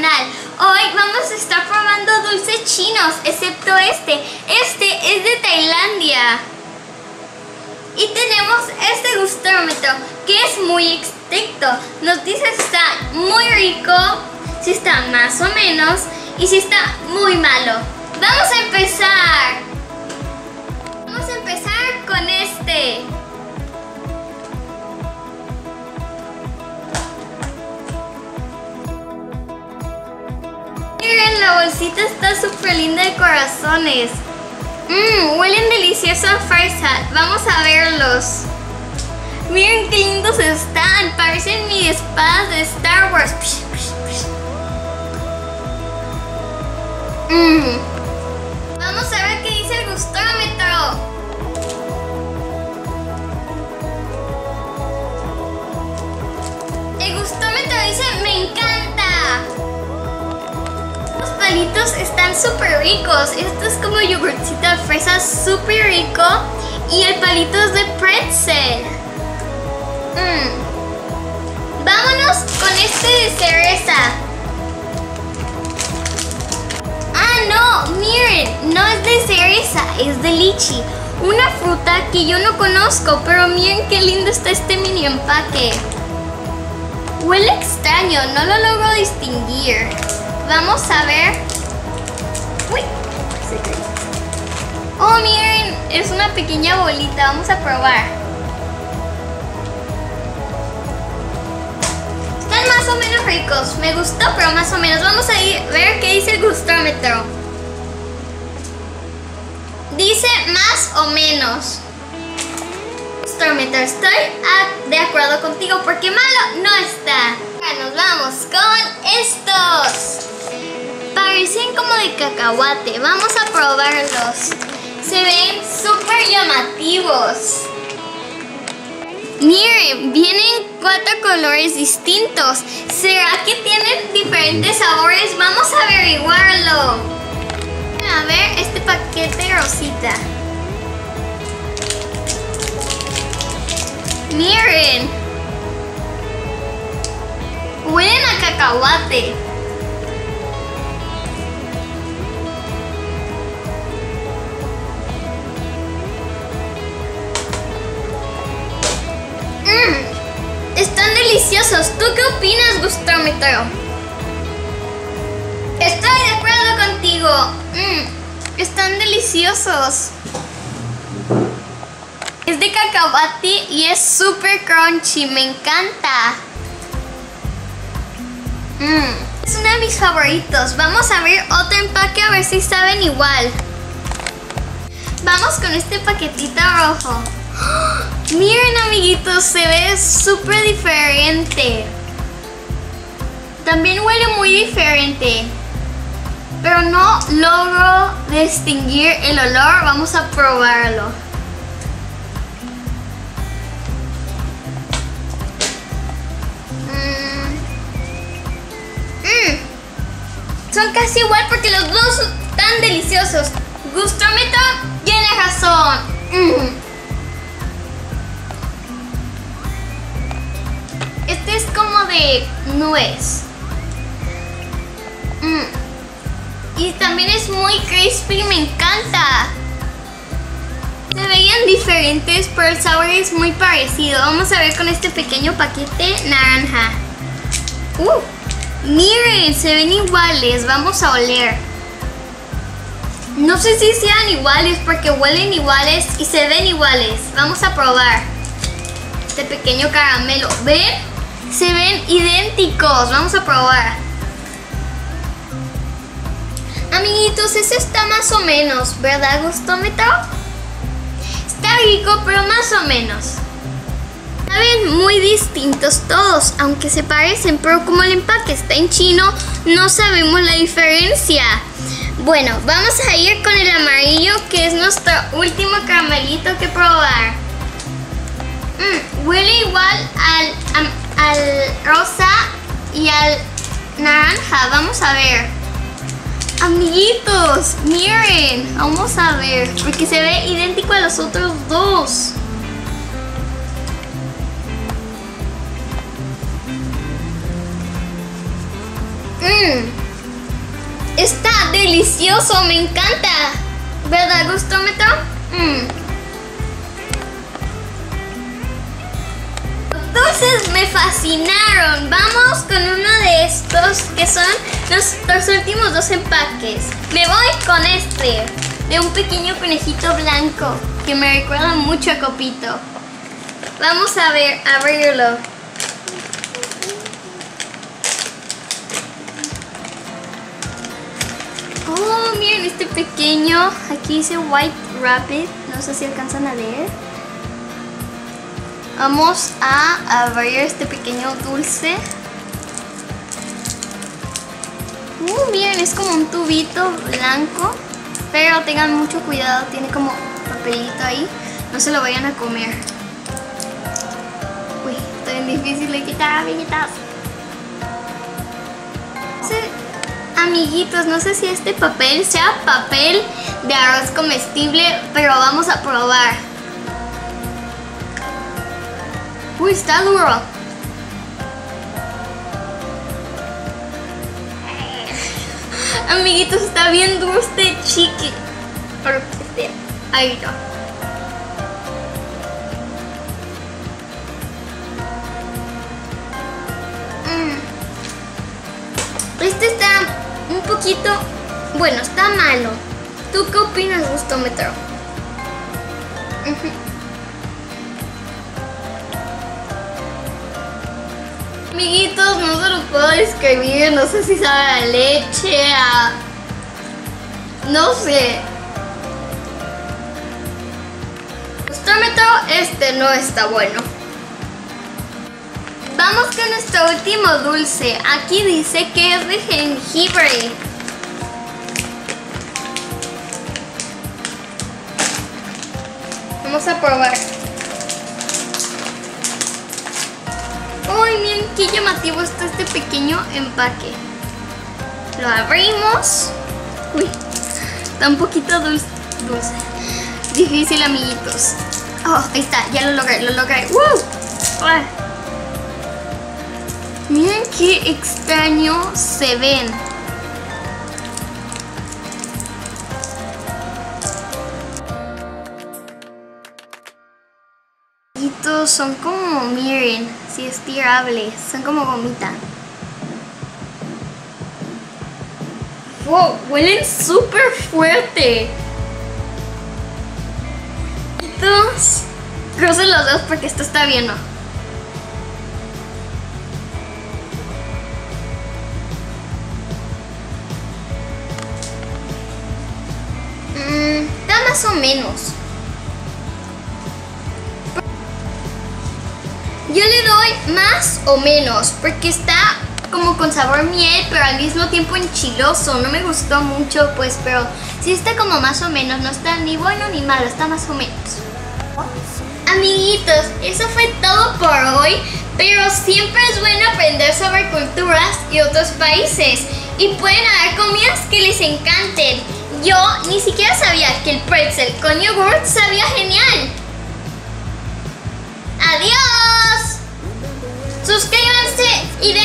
canal. Hoy vamos a estar probando dulces chinos, excepto este. Este es de Tailandia. Y tenemos este gustómetro, que es muy estricto. Nos dice si está muy rico, si está más o menos y si está muy malo. Vamos a empezar. Vamos a empezar con este. Miren, la bolsita está súper linda de corazones. Huelen delicioso a fresa. Vamos a verlos. Miren qué lindos están. Parecen mis espadas de Star Wars. Vamos a ver qué dice el gustómetro. El gustómetro dice me encanta. Los palitos están súper ricos. Esto es como yogurcito de fresa súper rico. Y el palito es de pretzel. Vámonos con este de cereza. Ah, no, miren, no es de cereza, es de lichi. Una fruta que yo no conozco, pero miren qué lindo está este mini empaque. Huele extraño, no lo logro distinguir. Vamos a ver. Uy. Oh, miren, es una pequeña bolita. Vamos a probar. Están más o menos ricos. Me gustó, pero más o menos. Vamos a ver qué dice el gustómetro. Dice más o menos. Gustómetro, estoy de acuerdo contigo porque malo no está. Ahora nos vamos con estos. Parecen como de cacahuate. Vamos a probarlos. Se ven súper llamativos. Miren, vienen 4 colores distintos. ¿Será que tienen diferentes sabores? Vamos a averiguarlo. A ver, este paquete rosita. Miren. Huelen a cacahuate. Están deliciosos. ¿Tú qué opinas, gustómetro? Estoy de acuerdo contigo. Están deliciosos. Es de cacahuate y es súper crunchy. Me encanta. Es uno de mis favoritos. Vamos a abrir otro empaque a ver si saben igual. Vamos con este paquetito rojo. Miren, amiguitos, se ve súper diferente. También huele muy diferente, pero no logro distinguir el olor. Vamos a probarlo. Son casi igual porque los dos son tan deliciosos. Gustómetro tiene razón. Este es como de nuez. Y también es muy crispy, me encanta. Se veían diferentes, pero el sabor es muy parecido. Vamos a ver con este pequeño paquete naranja. Miren, se ven iguales. Vamos a oler. No sé si sean iguales porque huelen iguales y se ven iguales. Vamos a probar este pequeño caramelo. ¿Ven? Se ven idénticos. Vamos a probar. Amiguitos, ese está más o menos, ¿verdad, gustómetro? Está rico, pero más o menos. Saben muy distintos todos, aunque se parecen, pero como el empaque está en chino, no sabemos la diferencia. Bueno, vamos a ir con el amarillo, que es nuestro último caramelito que probar. Huele igual al rosa y al naranja. Vamos a ver. Amiguitos, miren. Vamos a ver, porque se ve idéntico a los otros dos. Está delicioso, me encanta. ¿Verdad, gustómetro? Los dulces me fascinaron. Vamos con uno de estos que son los últimos 2 empaques. Me voy con este de un pequeño conejito blanco que me recuerda mucho a Copito. Vamos a ver, abrirlo. Oh, miren este pequeño. Aquí dice White Rabbit. No sé si alcanzan a leer. Vamos a abrir este pequeño dulce. Miren, es como un tubito blanco. Pero tengan mucho cuidado, tiene como papelito ahí. No se lo vayan a comer. Uy, está bien difícil de quitar, amiguitas. Amiguitos, no sé si este papel sea papel de arroz comestible, pero vamos a probar. Uy, está duro. Amiguitos, está bien duro este chicle. Ahí está. Este está un poquito... Bueno, está malo. ¿Tú qué opinas, gustómetro? Amiguitos, no se los puedo describir. No sé si sabe a leche, a... no sé. Gustómetro, este no está bueno. Vamos con nuestro último dulce. Aquí dice que es de jengibre. Vamos a probar. Uy, miren qué llamativo está este pequeño empaque. Lo abrimos. Uy, está un poquito dulce. Difícil, amiguitos. Oh, ahí está, ya lo logré. Miren qué extraño se ven. Son como, miren, si es tirable, son como gomita. Wow, huelen súper fuerte. Entonces, crucen los dedos porque esto está bien, ¿no? Está más o menos. Yo le doy más o menos porque está como con sabor miel, pero al mismo tiempo enchiloso. No me gustó mucho, pues, pero sí está como más o menos. No está ni bueno ni malo, está más o menos. Amiguitos, eso fue todo por hoy, pero siempre es bueno aprender sobre culturas y otros países. Y pueden haber comidas que les encanten. Yo ni siquiera sabía que el pretzel con yogurt sabía genial. ¡Adiós! Suscríbanse y denle